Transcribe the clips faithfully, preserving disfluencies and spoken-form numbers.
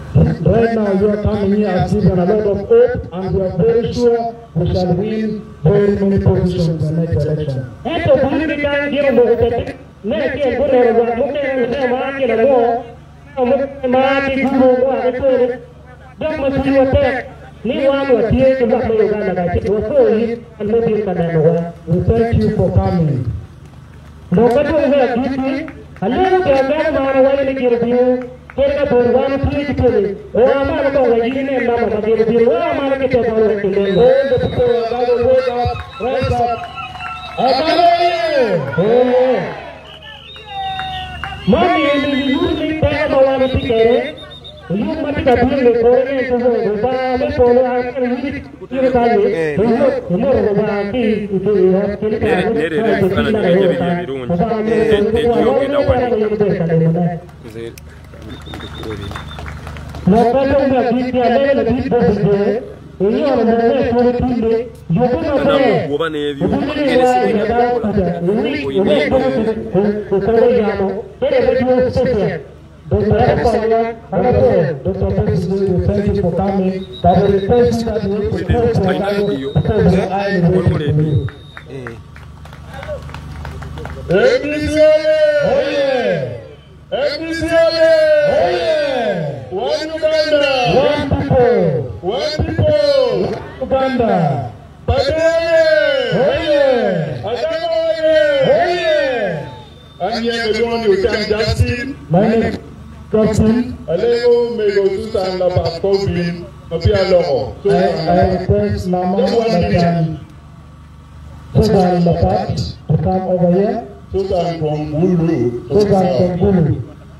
Right now, you are coming here as given a lot of hope, and we are very sure we shall win very many positions in the next election. We thank you for coming. Kera Burwan Pili, or Amara, Regina, and Lama, the Amara, the people are going to wake up, rise up. Mommy, you need to have a lot of tickets. You must have been the foreign to the Bali Polo and you Doctor Besigye, thank you for coming. That will replace that you support for I will wait for you. Oh yeah! Oh yeah! One Uganda! One people! One people! Uganda! Oh yeah! Oh yeah! And here the one you can Justin. My name Justin. Alego may go to stand up at Cobin, Mapia Logo. I request Mama and Susan Lapat to come over here. Susan from Gulu. Susan from Gulu.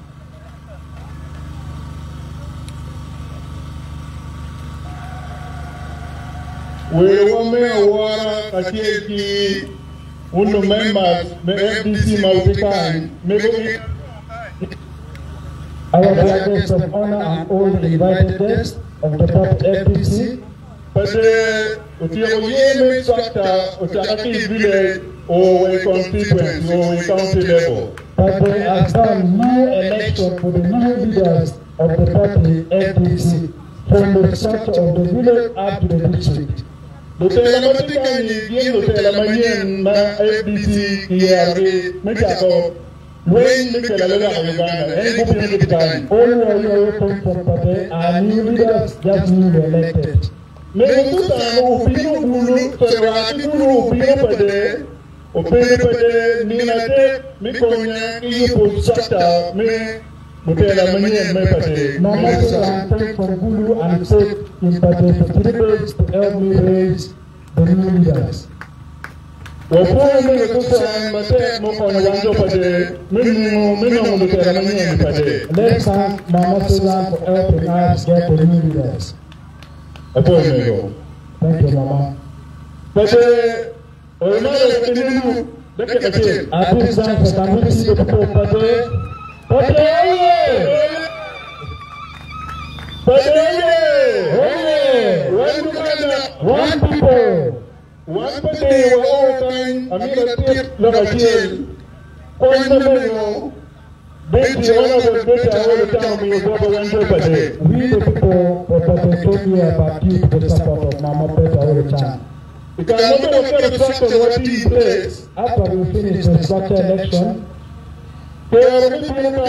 We want me a water, a cake. One of the members, the F D C Malpican, maybe our guests of honor and all the invited guests of the top F D C. But the Utiamoye structure, Utiaki village, or a constituency, or a county level. But they have done new election for the new leaders of the party F D C, from the structure of the village up to the district. Docteur Matikani vient de faire la manière ma F D C qui est arrivé, mais d'accord. When the Uganda, and all of your come from Pate are new leaders just newly elected. Mais tout un opinion boulot, Ferrati boulot, opinion Pate, opinion Pate, Ninate, Mikonia, Ipo Sata, me, Mutela Mania, me Pate. No matter I'm taking from Gulu and said in Pate for three days to help me raise the new leaders. Next time, Mama Susan for helping us get the new leaders. Thank you, Mama. But another thing, I put down for community to put one people. One day we all time, I mean, a tip, look at you. Point the middle, Betty, one of the better all the time, we go to one day per day. We the people, but I told you about you to the support of Mama Better all the time. Because no matter what kind of structure what he plays, after we finish the structure election, we didn't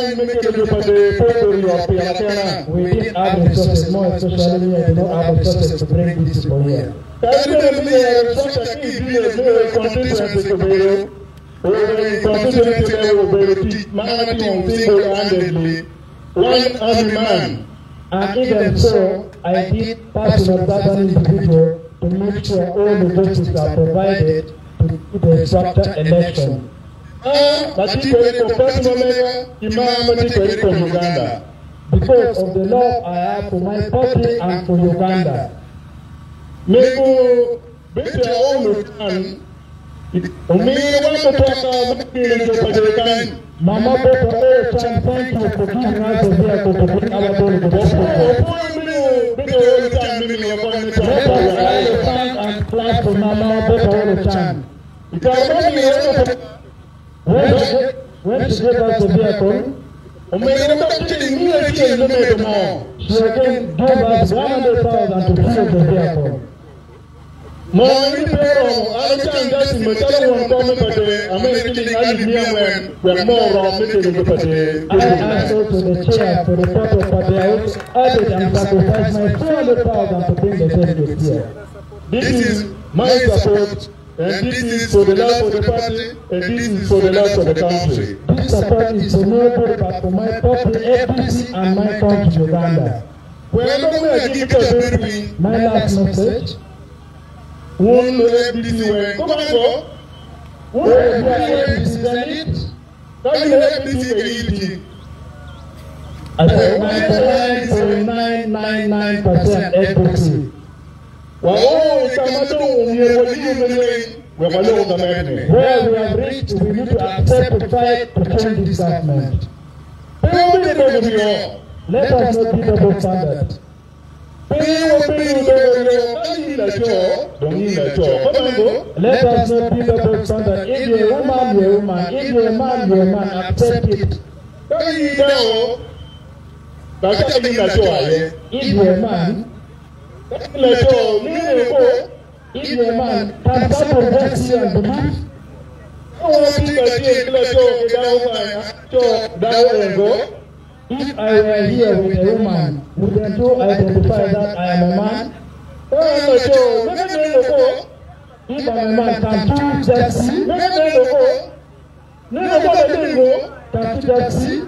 have resources, more especially we did not have resources to bring these people here. One army man, and even so, I did personal that an individual to make sure all the justices are provided to the structure election. Ah, but he was a personal mayor, Imam from Uganda. Because of the love I have for my party and for Uganda. Maybe better all the time. Only want to talk about the Mama Better all the time. Thank you for giving us a vehicle to bring our daughter to the hospital. And clap for Mama Better all the time. Because when when she gave us the vehicle, she she again gave us one hundred thousand to fuel the vehicle. No, any pair of Alexander just in Matala one comment per day, American Aluminium when we're more wrong making the per day. I asked also the chair for the photo per day, added and sacrificed my two hundred thousand to bring the delegates here. This is my support, and this is for the love of the party, and this is for the love of the country. This support is for nobody but for my party, F D C, and my country, Uganda. My last message. One F D C way. Come on, go. One F D C it. Can you F D C it? I said ninety-nine point nine nine nine percent F D C. Wow, where we have reached, we need to accept the fight to change this government. Let us not be double standard. Let us not be double standard. If you're a woman, you're a woman. If you're a man, you're a man. Accept it. If you're a man, if you're a man, can someone just see and believe? If I were here with a woman, wouldn't you identify that I am a man? If I'm a man, can you just see? Can you just see?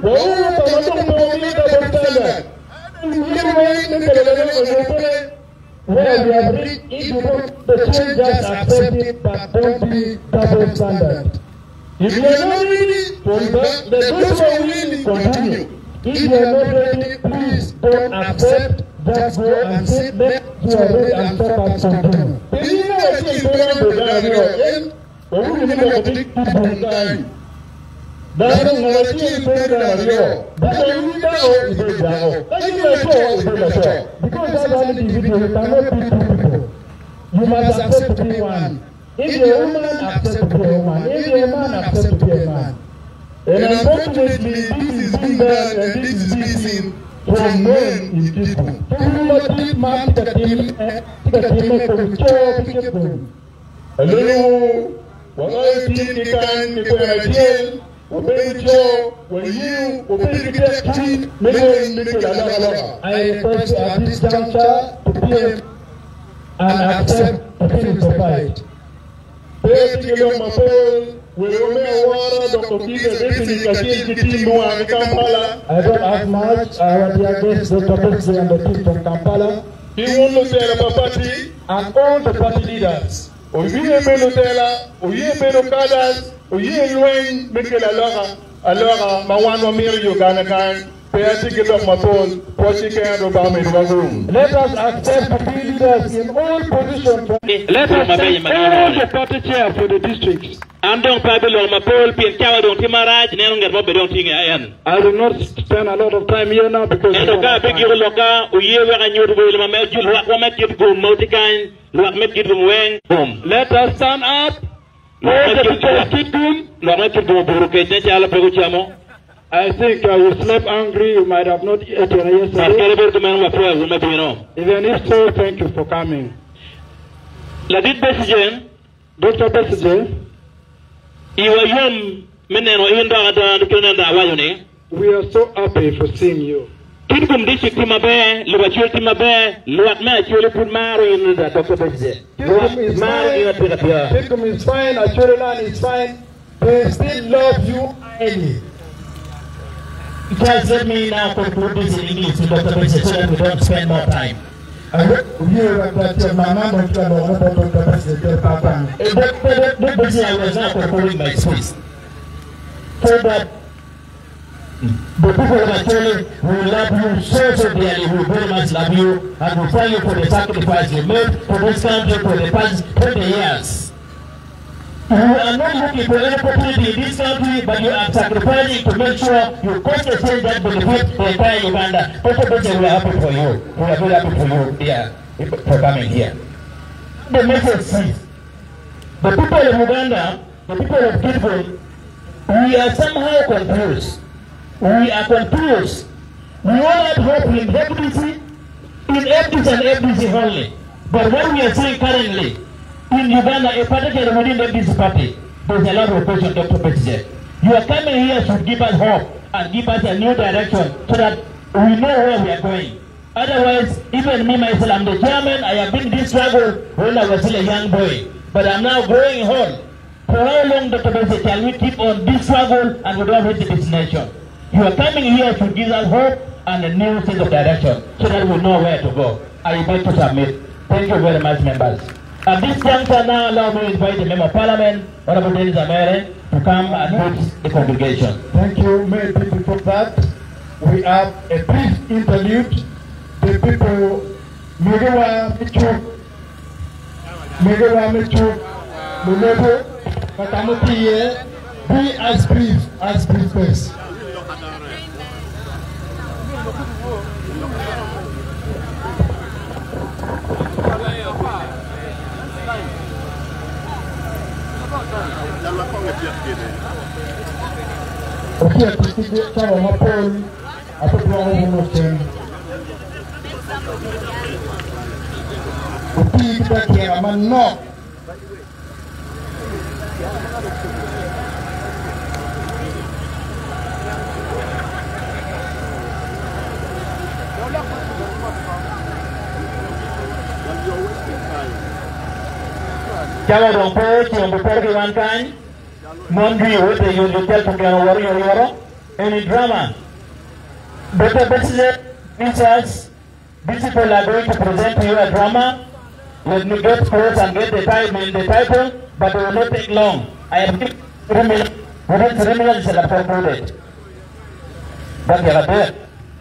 Where we have reached, if you want the change, just accept it, but don't be double standard. If you are not ready for that, the those who are willing continue. If you are not ready, please don't accept, just go and sit there, you are ready and talk about something. You know what is going on with that here? Or we need to take people time. That's not what you is going on here. That's why you know is going on. That's not is going on. Because that's one individual, you cannot be two people. You must accept to be one. If you're a woman, accept to be a woman. If you're a man, accept to be a man. And unfortunately, this is being done and this is being seen from men in Kitgum. Hello, what I think you can, you can jail, obey the job, when you obey the test, make it I request you at this juncture to be and accept to finish the fight. I don't have much. I want to against Dr Kizza and the team from Kampala. He wants to tell the party and all the party leaders. Oye Belotela, Oye Belokadas, Oye Luen, Mikel Alora, Alora, Mawano Mir Uganda kan, Peatic of Matol, Posika and Obama. Let us accept the leaders in all positions. Let us take all the party chair for the districts. Andong Pablo Mapol, Pienkawa, don't Timaraj, Nenga Bobby don't think I am. I will not spend a lot of time here now because I don't have big Loka, Uyewa and you will make you make it go multikind, make it wing, boom. Let us stand up. I think uh, you slept angry, you might have not eaten yesterday. Even if so, thank you for coming. Dr Besigye, we are so happy for seeing you. Kitgum district timabe, Luachul timabe, Luatma actually put Maro in the Doctor Besigye. Kitgum is fine, Achureland is fine. They still love you highly. Just let me now conclude this in English to Doctor Besigye so that we don't spend more time. I was now concluding my speech. So that the people of Acholi will love you so, so dearly, will very much love you, and will thank you for the sacrifice you made for this country for the past twenty years. You are not looking for any opportunity in this country, but you are sacrificing to make sure you cause the change that benefits the entire Uganda. Doctor Besigye, we are happy for you. We are very happy for you here, for coming here. The message is, the people of Uganda, the people of Kitgum, we are somehow confused. We are confused We all had hope in F D C, in F D C and F D C only. But what we are seeing currently, in Uganda, particularly within F D C party, there's a lot of opposition, Doctor Besigye. You are coming here to give us hope and give us a new direction so that we know where we are going. Otherwise, even me myself, I'm the chairman, I have been in this struggle when I was still a young boy. But I'm now going home. For how long, Doctor Besigye, shall we keep on this struggle and we don't reach the destination? You are coming here to give us hope and a new sense of direction so that we know where to go. I beg to submit. Thank you very much, members. At this juncture now, allow me to invite the Member of Parliament, Honorable Dennis Amere, to come and meet the congregation. Thank you. May it be before that, we have a brief interlude. The people, Megawa Michu, Megawa Michu, Munebu, Katamuti, be as brief as brief first. Okay, I think it's a lot of people. I think we're all almost in. The people that here, I'm not. Jawa dong po, cium bupor kiwan kan, mondri wote yun hotel pagkano wari yori waro, any drama. Doctor Besigye, us, these people are going to present to you a drama. Let me get close and get the title, the title, but it will not take long. I have given three minutes, within three minutes I have concluded. But you are there.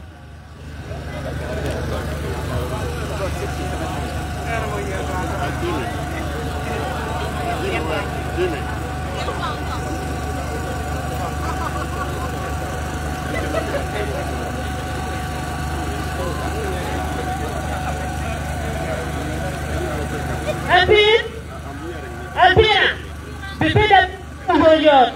Alpin, Alpina, bibida ugoyo.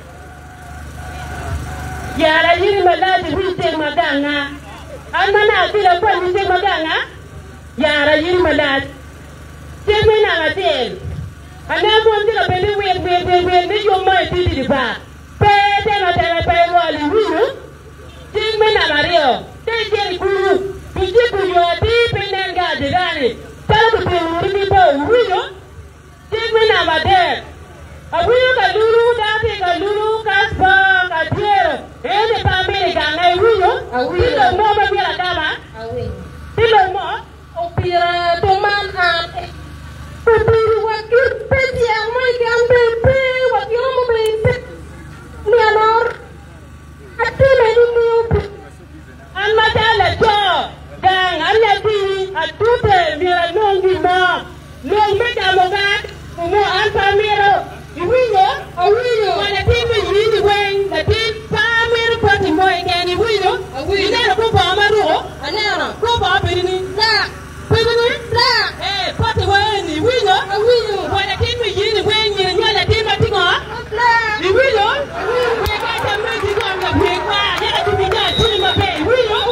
Yara yiri maladi wite maganga. Almana bila kwa wite maganga. Yara yiri maladi. Teme na ngatel. Anapo ndila beli we we we we ni yo mai tidi di ba. Pete na tele pe wali winu. Teme na Mario. Tejeri kuru. Biji kuyo di penenga dirani. Tell the people, take me now, there. A real Lulu, that is a Lulu, Casper, a dear, and the family gang, I will, I will, no more than a dama, I will. Still more, oh, Pira, Toman, and what you pay, and my can what you may Leonor, I tell you, and my dad, Joe, gang, I let me, I do tell me, I know you more. No, make a mogat, no answer mirror. You will go, or will you? When a team is really weighing, the team family party more again, you will, or will you never go for Amaro? And now, go for Penny, black, Penny, black, eh, party way, you will go, or will you? When a team is really weighing, you know the team at Tinga, you will go, we got a magic on the big one, you have to be done, put him a pay, will you?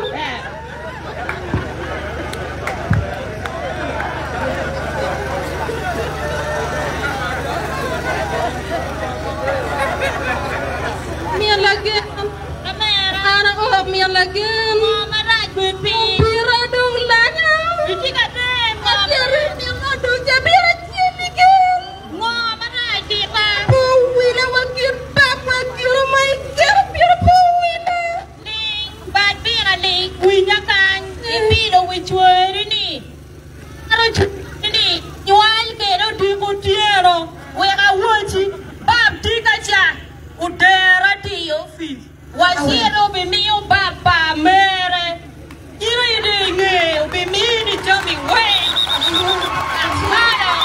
Lagi, anak oh mian lagi, mama rai bepi, pira dong lanya, bici kata, mama rai mian dong jabira cium kan, mama rai kita, puwila wakir bak wakir mai ker pira puwila, ning bad pira ning winya kan, pira wichweri ni, aro ni, nyual kero di kutiero, weka wuci, bab di kaca. Udara di office. Wasiro be mi o baba mere. Iro ide nge be mi ni jomi we. Asara.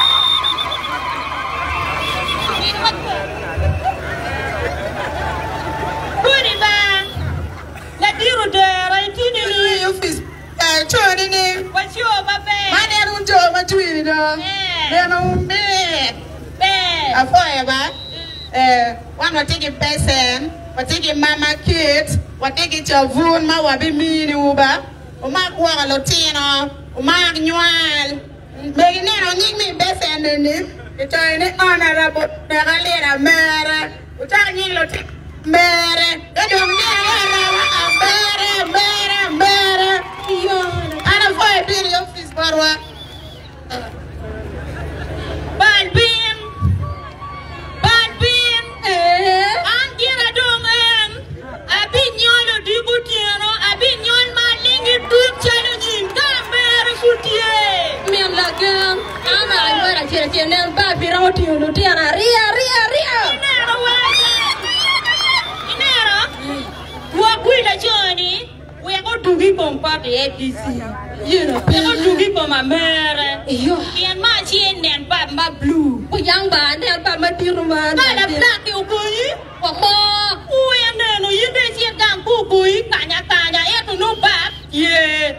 Kuri ba. La diro dara itini ni office. Eh choni ni. Wasio babe. Mane runjo matwini do. Eh. Beno me. Be. Afoya ba. Eh, one will take a person. watiki mama kids, watiki chavun ma wabi mini uba, umak waka lotino, umak nyual. Beginero nying mi bese nini, ito ini honorable negalera mere, utak nying lotino mere, edong nera waka mere, mere, mere. Ana foye biri office barwa. Balbin, Balbin, eh, angira dongen, abi nyolo dibutiano, abi nyol malingi duk chalo nyinga mere futie. Mian lagam, ama agora tira tira nen babi roti ulutiana ria ria ria. Inero waje, inero, wakuila Johnny, we are going to give on party A D C. You know, we are going to give on my mare. Yo, and my chin and my blue. Oh, young band, and my tirman. I am black, you boy. Oh, who am I? You didn't see a damn boy. Kanya, Kanya, I don't know back. Yeah.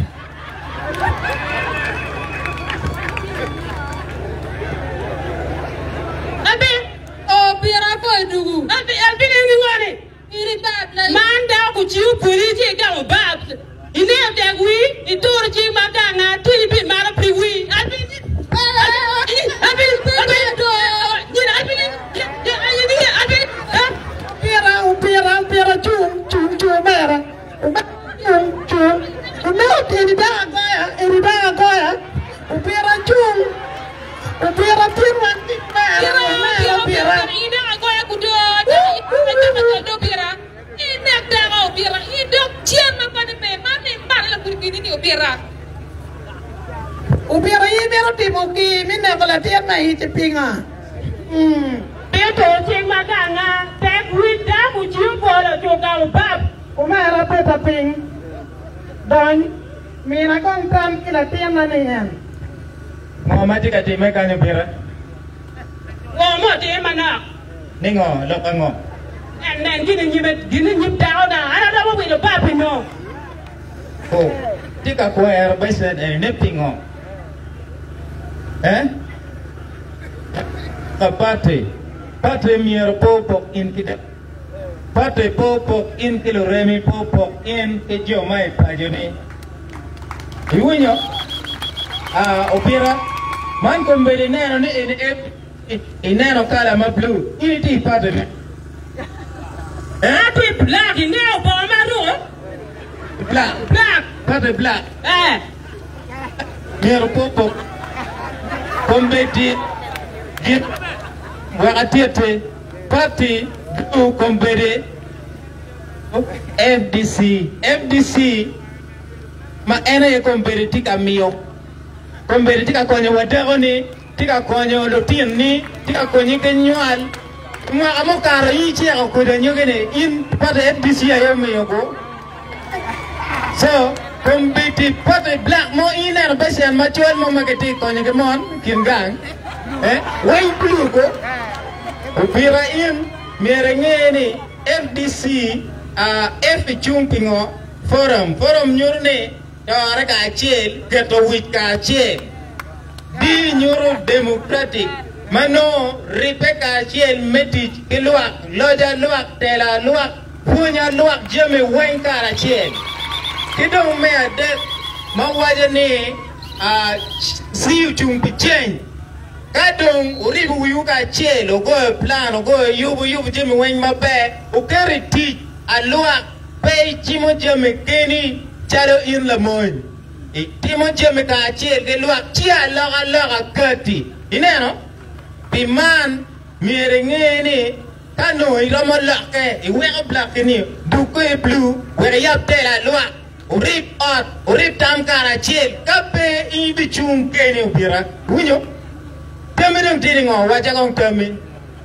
Abi, oh, Pira, for you. Abi, I've been in the man down with you, pretty down bad. You know that we, it told you, Madonna, three bit man of we. I've been, I've been, I've been, I've been, I've been, Pira, Pira, June, June, June, Mara, June, June, no, any dog, any dog, Pira, June, Pira, Pira, Pira, Pira, you know, I'm going to do it. Opera, you don't cheer my money, money, money, opera. Opera, you never did okay, me never let him eat a pinga. Hm. They told him, Madonna, that with that would you follow to go back. Omara Peta Ping. Don, me I can't come in a team and Mamma, take a team, make an opera. No more, dear Mana. Ningo, look, I'm and then didn't you didn't you down? I don't know what we're about, no. Oh, take a choir, basement and nipping on. Eh? A party. Party mere popo in Kitgum. Party popo in Kiloremi popo in Kitgum, my pajoni. You know, ah, opera. Man come very narrow in in narrow color, my blue. In it, party. Eh? Black in there, Obama, black, black, party black. Eh? Mere popo. Combetti, get Wagatete, party, do Combetti, F D C, F D C, ma ene Combetti tika mio. Combetti tika konyo wadagoni, tika konyo lotini, tika konyo kenyual. Mwa amokara yichi ya kuda nyogene in party F D C ya mio go. So, Combetti party black mo iner basi an machual mo mageti konyo kemon kingang. Eh, white blue go. Upira in merengeni F D C a F chumpingo forum forum nyurne dawara ka chel keto wit ka chel di nyuro democratic mano ripe ka chel metit kiluak loja luak tela luak punya luak jeme wenka ra chel kidong me ade mawaje ni a siu chumpi chen kadong uribu uyuka chelo go plan go yubu yubu jemi wen mabe ukeri ti alua pe chimo jemi keni chalo in la moy e timo jemi ka chel ke lua chia loga loga kati ineno piman mirengeni kano iromo lake e wega black ni duko e blue wega yaptela lua urip ot urip tam kara chel kape ibi chung keni ubira winyo Tell me them on what you're going to tell me.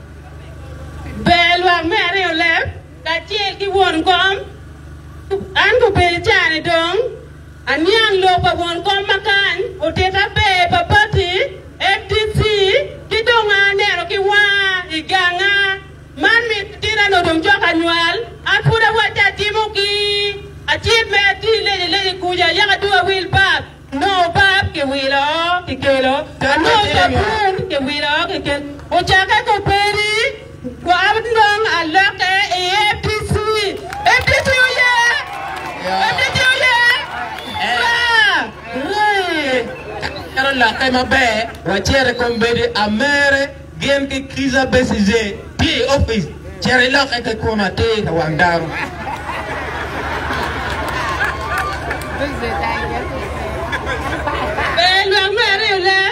Bell, Mary, or left, that check you won't come. And to pay Johnny Dong, and young lover won't come Macan, or take a paper party, F D C, Kitgum, Nerokiwa, Iganga, Man with Tirano Jok Annual, I put a water Timoki, a cheap lady, lady Kuya, Yaga will back. No bab que wiro que kelo no sabun que wiro que que o chaka ko peri kwabndong alake e Chalo la kema be, wachere kombede amere, gen ki Kizza Besigye, P office, chere la keke koma te ka wangdaru. Belwa mere le.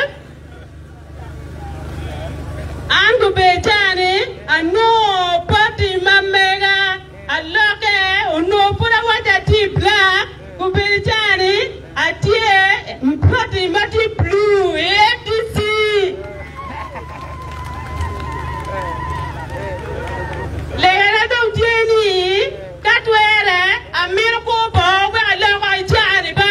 Angu betani, ano party mamega, aloke, uno pura wata tibla, kubetani, atie, party mati blue, A D C. Lega dong tieni, katwere, amir ko bo, we aloka itani ba?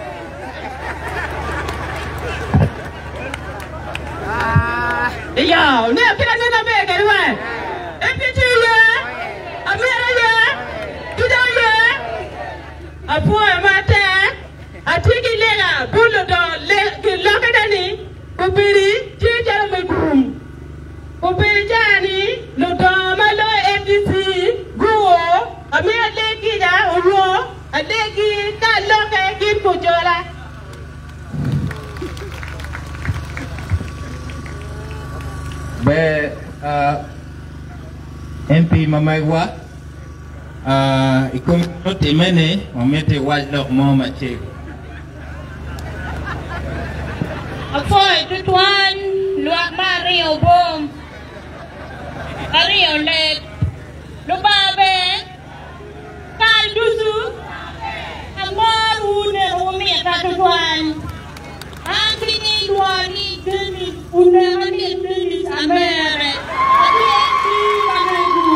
Yo, ne kila nina bega ruwa. Epiti ye, amira ye, tuda ye. Apo mate, atiki lega, bulu do le loke dani, kubiri tija mekrum. Kubiri jani, lo do malo A D C, guo, amira legi ja ulo, alegi ka loke kin kujola. Be uh, M P Mamagwa uh, ikum timene omete wajlok mo mache. Afoy tutuan luak Mario bom. Mario let. Lupabe. Kal dusu. Amor une umi tutuan. Angkini duani deni une andi deni amere. Adi mamagu.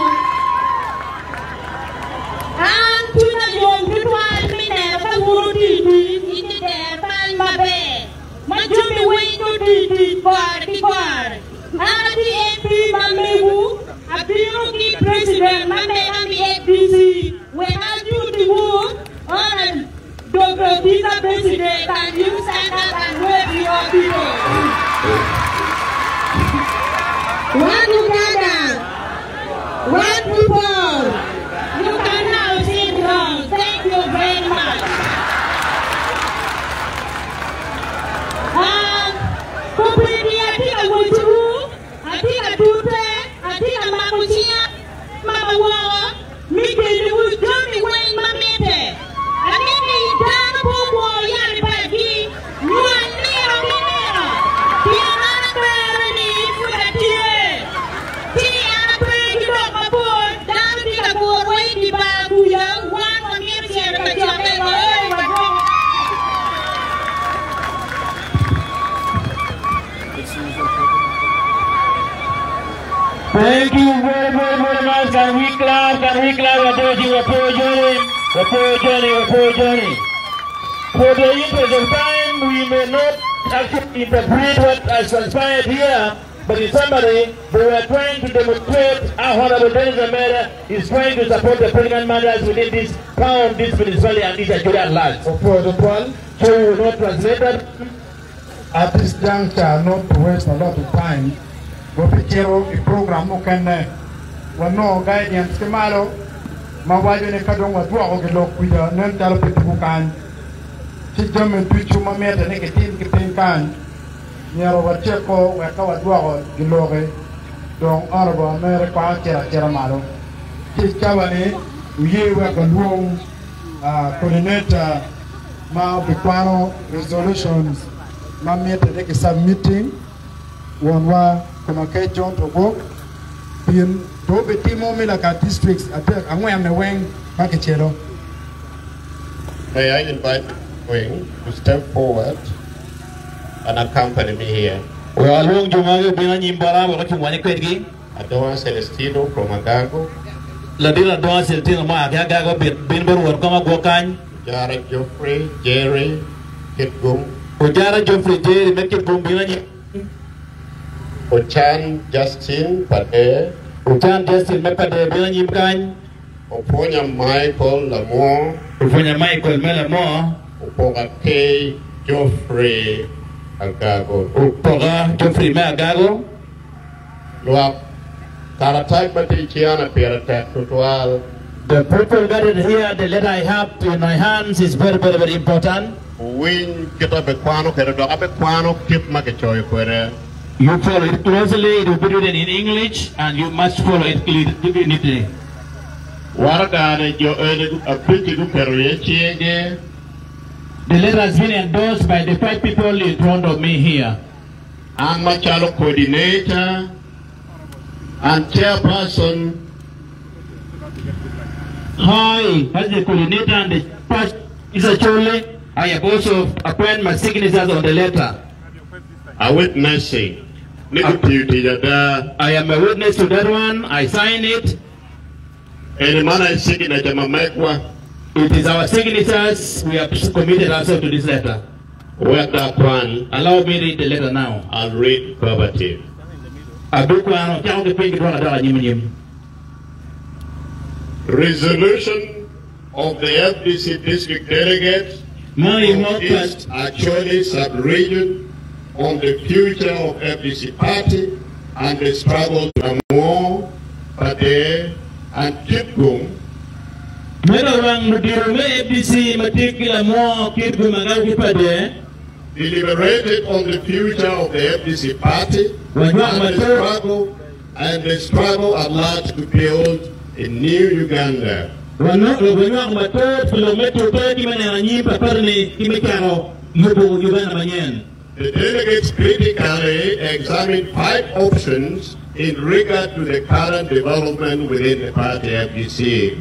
Antuna yon tutuan mine paguru titi iti terpan mabe. Majumi wengu titi bar di bar. Adi M P mamagu. Abiru ki president mame ami A D C. We have you the work on Dr Kizza Besigye, can you stand up and wave your people? One Uganda, one people. You can now sit down. Thank you very much. Um, Kupiti atika wutu, atika tute, atika makuchia, mama wao, mikili wujumi wen mamete. Anini dana popo yani pagi, nyuani akinera, tiana kwere ni furatie, tiana kwere kido mapur, dana tika kuorwe di bagu ya, wan wangir siya kachake wa oi wajong. Thank you very, very, very much. Can we clap? Can we clap? We're doing a poor journey. A poor journey, a poor journey. For the interest of time, we may not actually interpret what has transpired here, but in summary, we were trying to demonstrate how Honorable Dennis Amera is trying to support the pregnant mothers within this town, this municipality, and this actually at large. For the one, So we will not translate that. at this juncture, not to waste a lot of time, go to Kero, a program, okay, one no guidance, Kamalo, my wife and a cadon was walking with a non telephone can. She jumped into Chuma met a negative can. Near over Checo, where Kawa Dwell, the Lore, Don Honorable America, Cheramado. His cabinet, we were the room, coordinator, Mao Piquano, resolutions, Mamma take a submitting, one wa, Komake John to work, being Dobe Timo Milaka districts, I'm wearing the wing, Makachero. May I invite Wing to step forward and accompany me here. We are long to Mago Binanimbara, we're looking one equity. Adora Celestino from Agago, Ladila Doa Celtino Magago, Binbur, or Koma Gokan, Jared Geoffrey, Jerry, Kitgum, Ojara Geoffrey J, make it Bumbinani, Ochan Justin Pade, Ujan Justin Mepade Binani Kan, Oponya Michael Lamore, Ufunya Michael Melamore, Upoga K. Geoffrey Agago, Upoga Geoffrey Magago, Luak Karatak Batichiana Piratak Tutual, the people gathered here, the letter I have in my hands is very, very, very important. win kita bekwano kere do abe kwano kip makechoy kwere. You follow it closely, it will be written in English, and you must follow it clearly. Waragane jo a pretty good career. The letter has been endorsed by the five people in front of me here. I'm Machalo coordinator and chairperson. Hi, as the coordinator and the first is a chole. I have also appointed my signatures on the letter. A witnessing. I am a witness to that one. I sign it. Any man I signature mamekwa. It is our signatures. We have committed ourselves to this letter. Where that one? Allow me to read the letter now. I'll read verbatim. Resolution of the F D C district delegates of East Acholi sub-region on the future of F D C party and the struggle to Amor, Pate, and Kitgum. Deliberated on the future of the F D C party and the struggle and the struggle at large to build a new Uganda. The delegates critically examined five options in regard to the current development within the party F D C.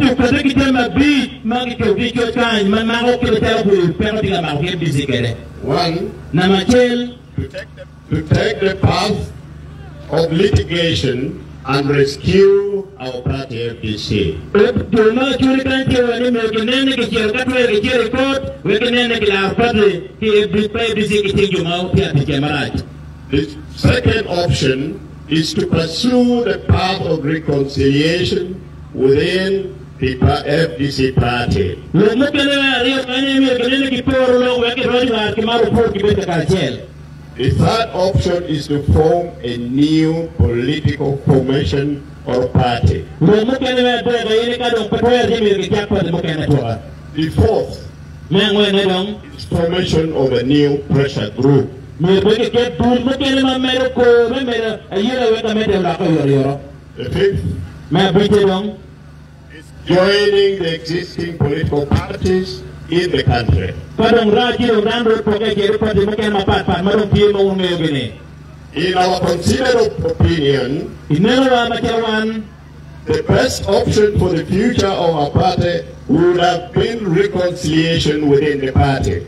One, to take, the, to take the path of litigation and rescue our party F D C. The second option is to pursue the path of reconciliation within the F D C party. The third option is to form a new political formation or party. The fourth is formation of a new pressure group. The fifth is joining the existing political parties in the country. In our considered opinion, the best option for the future of our party would have been reconciliation within the party.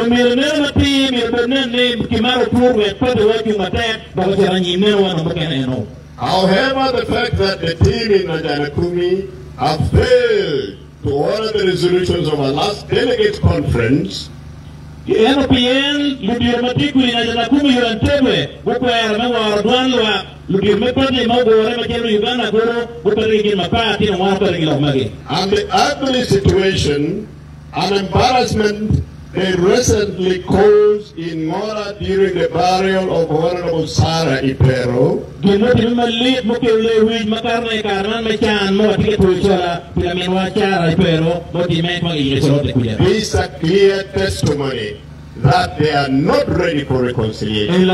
However, the fact that the team in Najanakumi have failed to honor the resolutions of our last delegate conference N P N ludir matikuli na jana kumi yuan tebe buku era mewa ordwanwa ludir mepade magore makelu Uganda goro buperigin mapati na wapa regila magi. And the ugly situation and embarrassment they recently caused in Mora during the burial of Honorable Sarah Ipero. Ginoti malit mukele wij makarne karman machan mo tiket pulsora pilaminwa Sarah Ipero mo timet mag iresorote kuya. This is a clear testimony that they are not ready for reconciliation.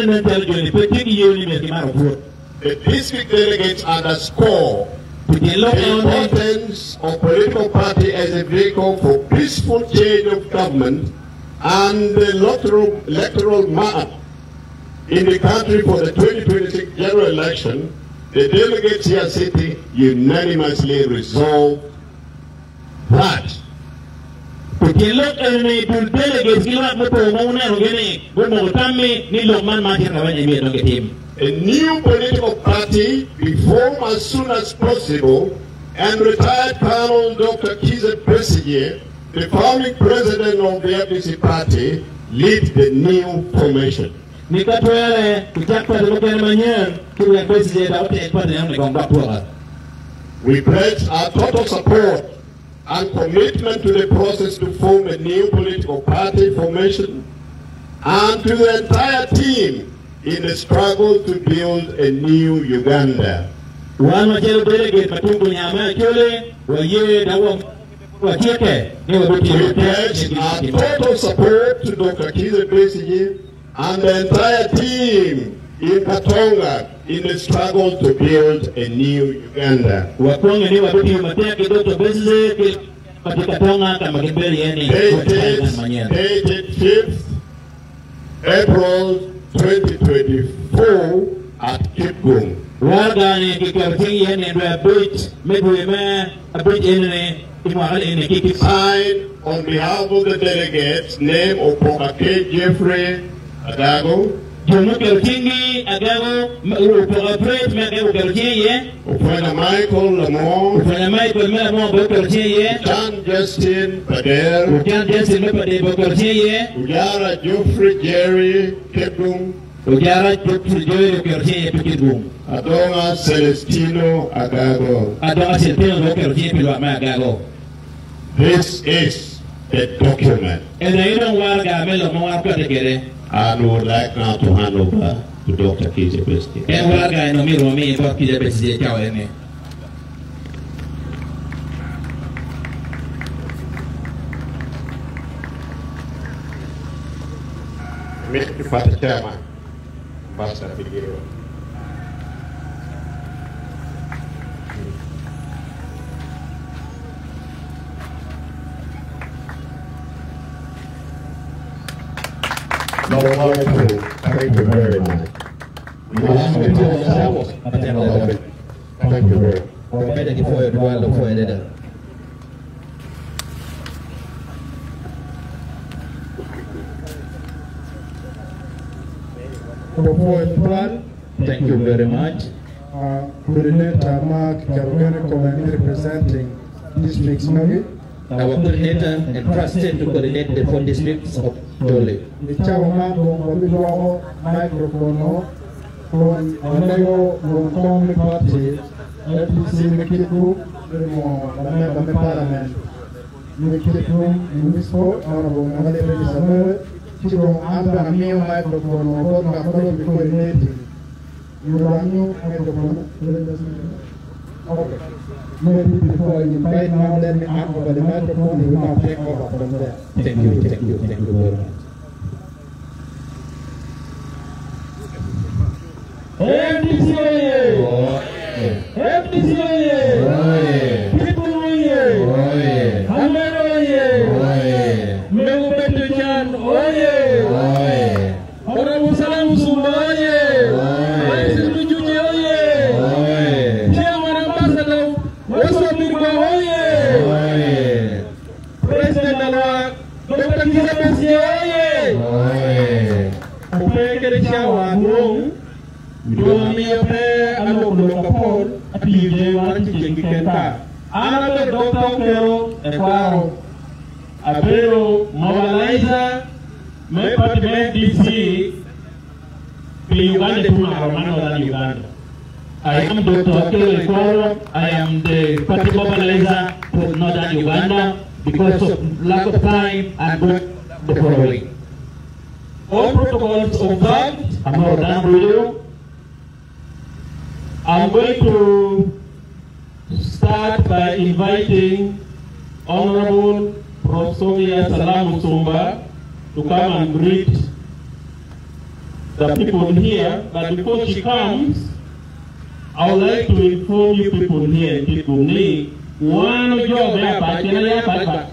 The district delegates underscore the importance of political party as a vehicle for peaceful change of government and the electoral, electoral map in the country for the twenty twenty-six general election. The delegates here sitting unanimously resolved that a new political party be formed as soon as possible, and retired Colonel Dr Kizza Besigye, the founding president of the F D C party, lead the new formation. We pledge our total support and commitment to the process to form a new political party formation, and to the entire team in the struggle to build a new Uganda. We pledge our total support to Doctor Kizza Besigye and the entire team in Katonga in the struggle to build a new Uganda. Dated, dated fifth April twenty twenty-four at Kitgum. Signed on behalf of the delegates, name of Doctor Jeffrey Agago, Ufana Michael Lamont, John Justin Pader, Ujara Geoffrey Jerry Kitgum, Adonga Celestino Agago. This is the document. And we would like now to hand over to Doctor Kizza Besigye. Mister Father Chairman, Pastor Figueroa. No, wonderful. Thank you very much. Thank you very much. Thank you very much. Uh, Coordinator Mark Kalgani representing districts Magi. Our coordinator and trusted to coordinate the four districts of Dole. The chairman of the microphone from Onego Wonton Party, F T C Kitgum, the member of the parliament. Kitgum, Municipal, Honorable Nagale Samuel, Kitgum, under a new microphone, or what my colleague coordinating. You are new microphone. Okay. Maybe before you invite now, let me ask over the microphone, we will now take over from there. Thank you, thank you, thank you very much. F D C oye! F D C oye! People oye! Hammer oye! Megu Betujan oye! Honorable Salam Sumba oye! President Junior oye! Chairman Ambassador Weso Mirba oye! President Alwa Doctor Kizza Besigye oye! Upeke de chawa ngong Jomi ape alo kulonga pol apije wanchi jengi kenta. Ana be Doctor Kero ekwaro. Apero mobilizer me party D C the Uganda Romano than Uganda. I am Doctor Kero ekwaro. I am the party mobilizer for Northern Uganda. Because of lack of time, I'm doing the following. All protocols observed. I'm not done with you. I'm going to start by inviting Honorable Professor Salam Musumba to come and greet the people here. But before she comes, I would like to inform you people here in Kitgum. One of your bad, can I have bad?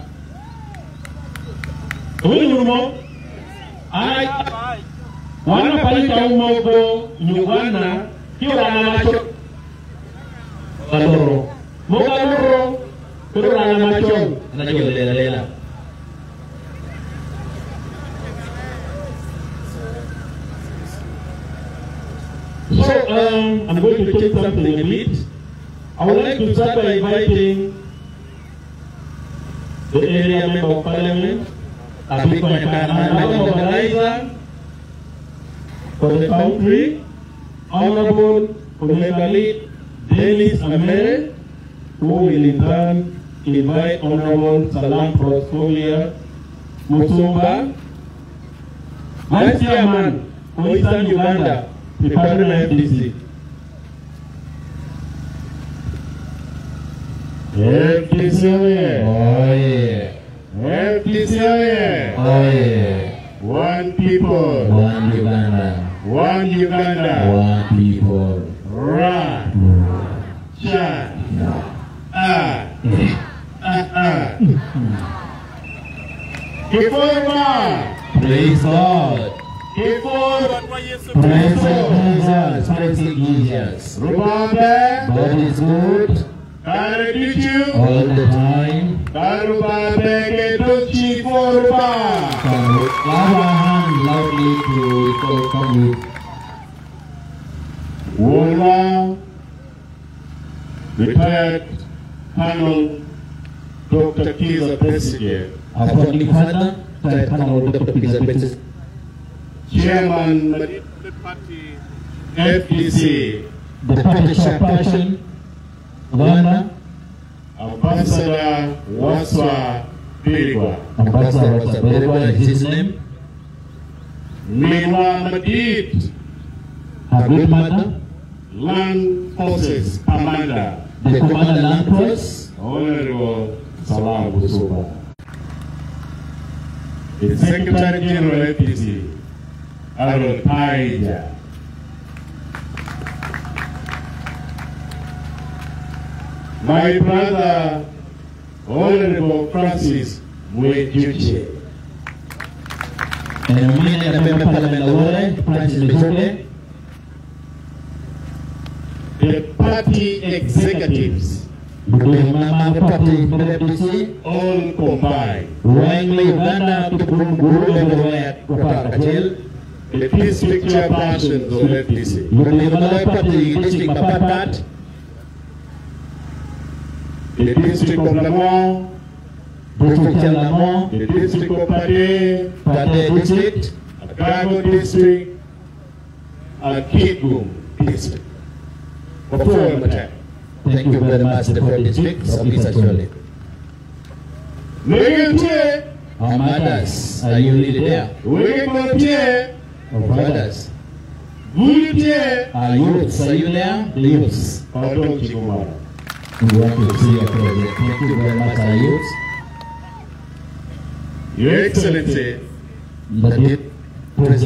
I one of Palika Uganda. Macho Galoro Mogaloro Kurana Macho Najolela. So um, I'm going to take something a bit. I would like to start by inviting the area member of parliament, a big mobilizer for the country. Honorable Umegali Dennis Amere, who will in turn invite Honorable Salam Prosfolia Musumba, Vice Chairman for Eastern Uganda, Department of F D C. F D C, oh yeah. Oh yeah. F D C, oh yeah. Oh yeah. One people. One Uganda. One Uganda. One people. Run. Shine. Ah. Ah. Ah. Keep forward. Praise God. Keep forward. Praise Jesus. Praise Jesus. Rubambe. God is good God rebuke you. all the time. God Rubambe ke tuchi forba. Can we clap our hands loudly to welcome you? Wola, retired Colonel Doctor Kizza Besigye, Our Heavenly Father, Third Colonel Doctor Kizza Besigye, Chairman the Party F D C, the party chairperson, Uganda, Ambassador Waswa Birigwa, Ambassador Waswa is his name, Minwa Madid, her great mother, Land Forces Commander, the Commander Land Force, Honorable Salam Busuba, the Secretary General F D C, Aaron Paija, my brother, Honorable Francis Mwejuche, and a member of the Parliament, Francis Besigye, the party executives, the Mama Party F D C, all combined, Wangli Uganda, Kitgum, Guru, Everywhere, Kopakachel, the district chairpersons of F D C, the Malay Party, District Mapapat, the district of Lamont, District Lamont, the district of Pade, Pate District, Gago district, and Kitgum district. Before my time. thank you very much, the four districts of East Acholi. Wege Our mothers, are you really there? Wege Our fathers, Wege our youths, are you there? The youths. Odong Chigumara. We want to see your project. Thank you very much, our youths. Your Excellency, The